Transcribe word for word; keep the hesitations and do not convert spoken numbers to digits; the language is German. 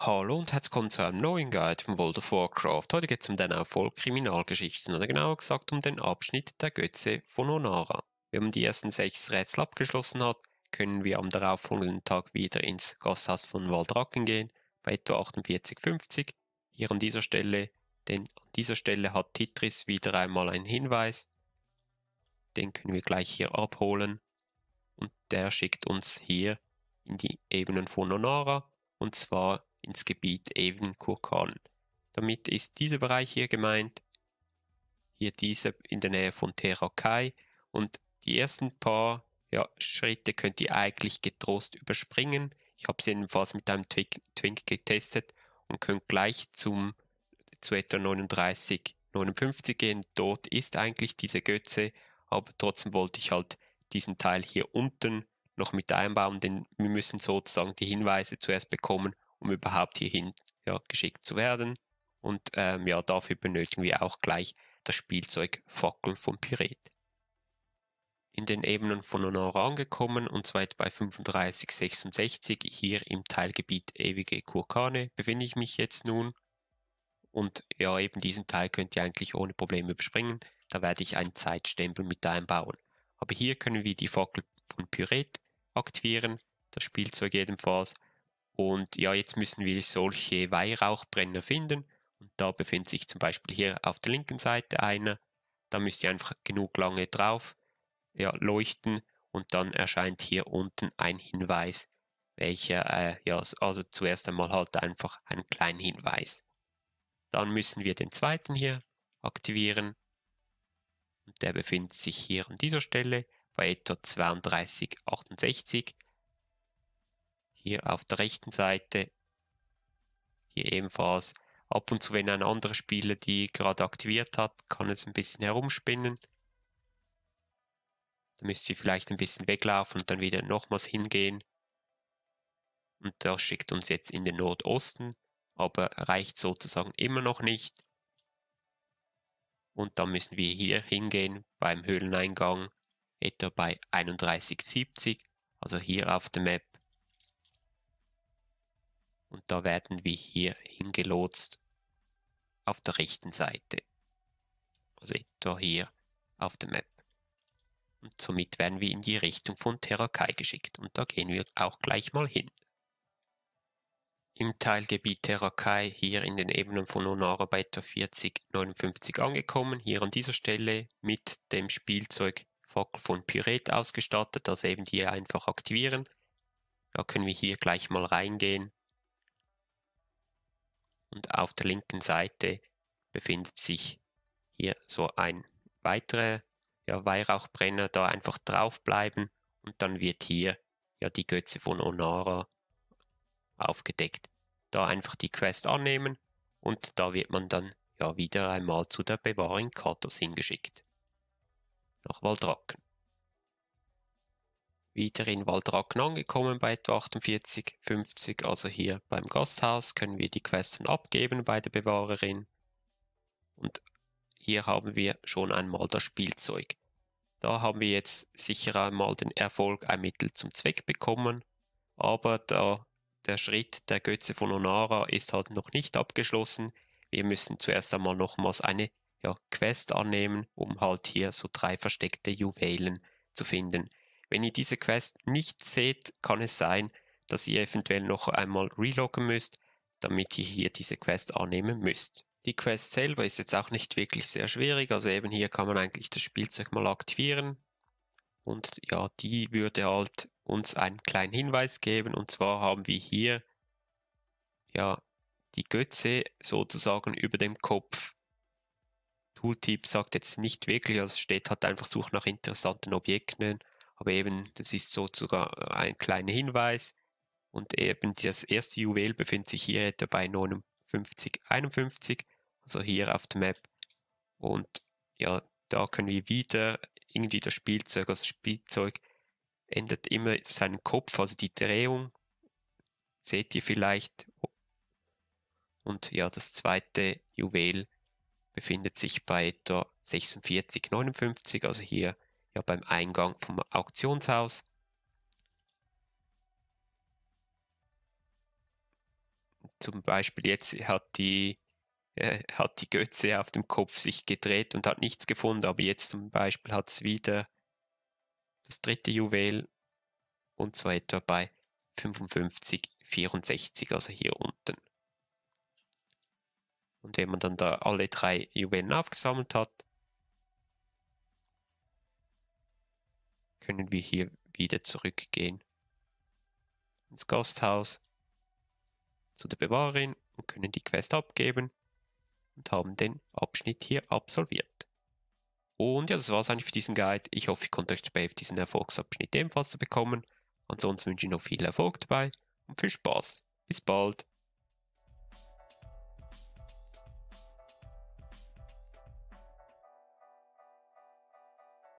Hallo und herzlich willkommen zu einem neuen Guide von World of Warcraft. Heute geht es um den Erfolg Kriminalgeschichten oder genauer gesagt um den Abschnitt der Götze von Onara. Wenn man die ersten sechs Rätsel abgeschlossen hat, können wir am darauffolgenden Tag wieder ins Gasthaus von Valdrakken gehen, bei etwa achtundvierzig fünfzig. Hier an dieser Stelle, denn an dieser Stelle hat Titris wieder einmal einen Hinweis. Den können wir gleich hier abholen und der schickt uns hier in die Ebenen von Onara und zwar ins Gebiet Even Kurkan. Damit ist dieser Bereich hier gemeint, hier diese in der Nähe von Terakai, und die ersten paar ja, Schritte könnt ihr eigentlich getrost überspringen. Ich habe sie jedenfalls mit einem Twink, Twink getestet und könnt gleich zum, zu etwa neununddreißig neunundfünfzig gehen. Dort ist eigentlich diese Götze, aber trotzdem wollte ich halt diesen Teil hier unten noch mit einbauen, denn wir müssen sozusagen die Hinweise zuerst bekommen, um überhaupt hierhin ja, geschickt zu werden. Und ähm, ja, dafür benötigen wir auch gleich das Spielzeug Fackel vom Pyret. In den Ebenen von Onara angekommen, und zwar bei fünfunddreißig sechsundsechzig, hier im Teilgebiet Ewige Kurkane, befinde ich mich jetzt nun. Und ja, eben diesen Teil könnt ihr eigentlich ohne Probleme überspringen. Da werde ich einen Zeitstempel mit einbauen. Aber hier können wir die Fackel von Pyret aktivieren, das Spielzeug jedenfalls. Und ja, jetzt müssen wir solche Weihrauchbrenner finden. Und da befindet sich zum Beispiel hier auf der linken Seite einer. Da müsst ihr einfach genug lange drauf ja, leuchten und dann erscheint hier unten ein Hinweis, welcher, äh, ja, also zuerst einmal halt einfach einen kleinen Hinweis. Dann müssen wir den zweiten hier aktivieren. Und der befindet sich hier an dieser Stelle bei etwa zweiunddreißig achtundsechzig. Hier auf der rechten Seite. Hier ebenfalls. Ab und zu, wenn ein anderer Spieler die gerade aktiviert hat, kann es ein bisschen herumspinnen. Da müsst ihr vielleicht ein bisschen weglaufen und dann wieder nochmals hingehen. Und das schickt uns jetzt in den Nordosten, aber reicht sozusagen immer noch nicht. Und dann müssen wir hier hingehen beim Höhleneingang, etwa bei einunddreißig siebzig, also hier auf der Map. Und da werden wir hier hingelotst auf der rechten Seite, also etwa hier auf der Map. Und somit werden wir in die Richtung von Terakai geschickt und da gehen wir auch gleich mal hin. Im Teilgebiet Terakai, hier in den Ebenen von Onara bei etwa vierzig neunundfünfzig angekommen, hier an dieser Stelle mit dem Spielzeug Fackel von Pyret ausgestattet, also eben die einfach aktivieren. Da können wir hier gleich mal reingehen. Und auf der linken Seite befindet sich hier so ein weiterer ja, Weihrauchbrenner, da einfach draufbleiben und dann wird hier ja die Götze von Onara aufgedeckt. Da einfach die Quest annehmen und da wird man dann ja wieder einmal zu der Bewahrung Katos hingeschickt. Nach Valdrakken. Wieder in Valdrakken angekommen bei etwa achtundvierzig fünfzig, also hier beim Gasthaus, können wir die Questen abgeben bei der Bewahrerin. Und hier haben wir schon einmal das Spielzeug. Da haben wir jetzt sicher einmal den Erfolg ein Mittel zum Zweck bekommen, aber da der Schritt der Götze von Onara ist halt noch nicht abgeschlossen. Wir müssen zuerst einmal nochmals eine ja, Quest annehmen, um halt hier so drei versteckte Juwelen zu finden. Wenn ihr diese Quest nicht seht, kann es sein, dass ihr eventuell noch einmal reloggen müsst, damit ihr hier diese Quest annehmen müsst. Die Quest selber ist jetzt auch nicht wirklich sehr schwierig, also eben hier kann man eigentlich das Spielzeug mal aktivieren. Und ja, die würde halt uns einen kleinen Hinweis geben, und zwar haben wir hier ja die Götze sozusagen über dem Kopf. Tooltip sagt jetzt nicht wirklich, also es steht halt einfach Such nach interessanten Objekten, aber eben das ist sozusagen ein kleiner Hinweis und eben das erste Juwel befindet sich hier etwa bei neunundfünfzig einundfünfzig, also hier auf der Map, und ja, da können wir wieder irgendwie das Spielzeug, also das Spielzeug ändert immer seinen Kopf, also die Drehung, seht ihr vielleicht. Und ja, das zweite Juwel befindet sich bei etwa sechsundvierzig neunundfünfzig, also hier ja beim Eingang vom Auktionshaus. zum Beispiel jetzt hat die, äh, hat die Götze auf dem Kopf sich gedreht und hat nichts gefunden, aber jetzt zum Beispiel hat es wieder das dritte Juwel und zwar etwa bei fünfundfünfzig, vierundsechzig, also hier unten. Und wenn man dann da alle drei Juwelen aufgesammelt hat, können wir hier wieder zurückgehen ins Gasthaus zu der Bewahrerin und können die Quest abgeben und haben den Abschnitt hier absolviert. Und ja, das war es eigentlich für diesen Guide. Ich hoffe, ich konnte euch dabei helfen, diesen Erfolgsabschnitt ebenfalls zu bekommen. Ansonsten wünsche ich noch viel Erfolg dabei und viel Spaß. Bis bald.